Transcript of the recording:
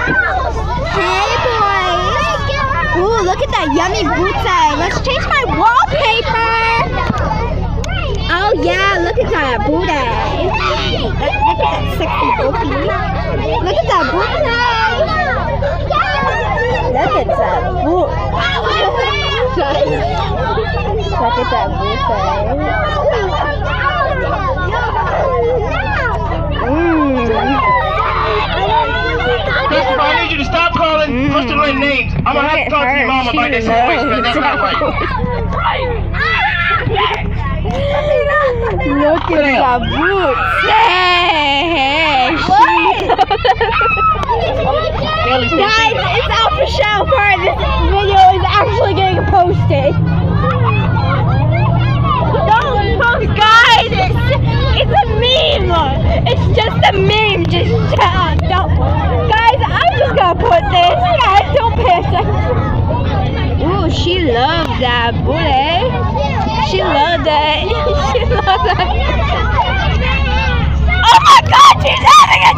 Hey boys! Ooh, look at that yummy booty. Let's change my wallpaper. Oh yeah, look at that booty. Look at that sexy booty. Look at that booty. Look at that boot. Look at that booty. I need you to stop calling Mr. Lynn names. I'm gonna have to talk to your mom about this situation. That's not right. Look at that boots. Guys, it's out for show for this video is actually getting posted. Don't post, guys. It's a meme. It's just a meme. Just don't. Guys, I'm just gonna put this. Guys, don't pay attention. Ooh, she loves that booty. She loved that. She loved that. Oh my God, she's having